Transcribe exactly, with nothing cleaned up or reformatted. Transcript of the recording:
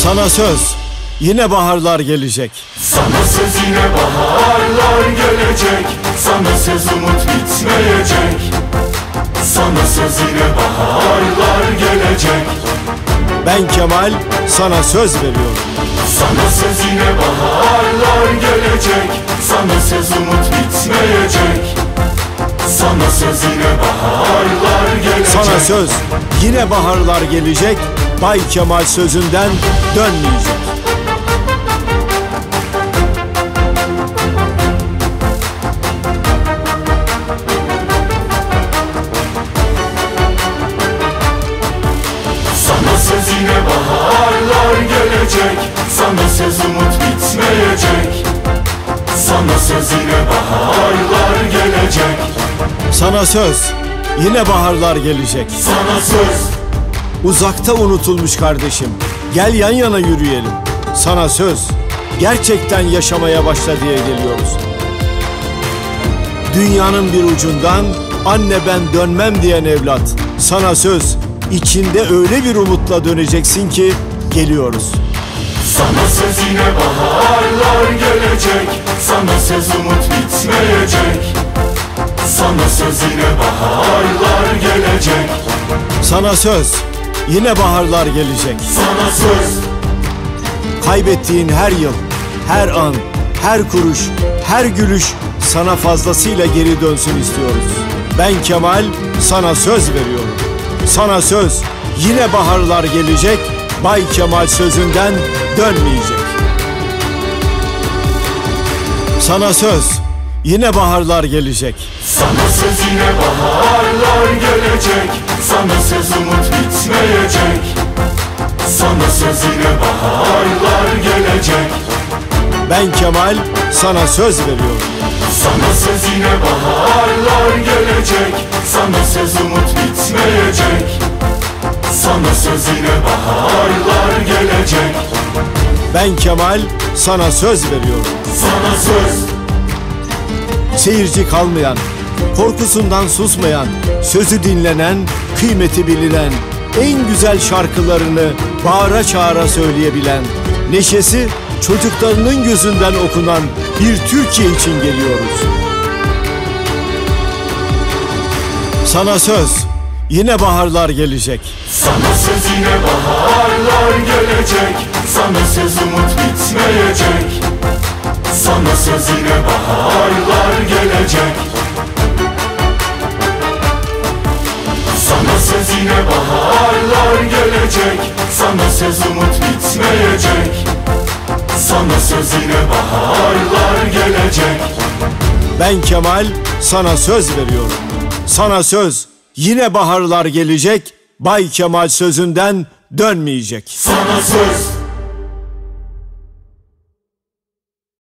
Sana söz, yine baharlar gelecek. Sana söz, yine baharlar gelecek. Sana söz, umut bitmeyecek. Sana söz, yine baharlar gelecek. Ben Kemal sana söz veriyorum. Sana söz, yine baharlar gelecek. Sana söz, umut bitmeyecek. Sana söz, yine baharlar gelecek. Sana söz, yine baharlar gelecek. Bay Kemal sözünden dönmeyecek. Sana söz, yine baharlar gelecek. Sana söz, umut bitmeyecek. Sana söz, yine baharlar gelecek. Sana söz, yine baharlar gelecek. Sana söz. Uzakta unutulmuş kardeşim, gel yan yana yürüyelim. Sana söz, gerçekten yaşamaya başla diye geliyoruz. Dünyanın bir ucundan anne ben dönmem diyen evlat. Sana söz, içinde öyle bir umutla döneceksin ki geliyoruz. Sana söz, yine baharlar gelecek. Sana söz, umut bitmeyecek. Sana söz, yine baharlar gelecek. Sana söz, yine baharlar gelecek. Sana söz. Kaybettiğin her yıl, her an, her kuruş, her gülüş sana fazlasıyla geri dönsün istiyoruz. Ben Kemal sana söz veriyorum. Sana söz, yine baharlar gelecek. Bay Kemal sözünden dönmeyecek. Sana söz, yine baharlar gelecek. Sana söz, yine baharlar gelecek. Sana söz, umut bitmeyecek. Sana söz, yine baharlar gelecek. Ben Kemal sana söz veriyorum. Sana söz, yine baharlar gelecek. Sana söz, umut bitmeyecek. Sana söz, yine baharlar gelecek. Ben Kemal sana söz veriyorum. Sana söz. Seyirci kalmayan, korkusundan susmayan, sözü dinlenen, kıymeti bilinen, en güzel şarkılarını bağıra çağıra söyleyebilen, neşesi çocuklarının gözünden okunan bir Türkiye için geliyoruz. Sana söz, yine baharlar gelecek. Sana söz, yine baharlar gelecek. Sana söz, umut bitmeyecek. Sana söz, yine baharlar gelecek. Sana söz, yine baharlar gelecek. Sana söz, umut bitmeyecek. Sana söz, yine baharlar gelecek. Ben Kemal sana söz veriyorum. Sana söz, yine baharlar gelecek. Bay Kemal sözünden dönmeyecek. Sana söz.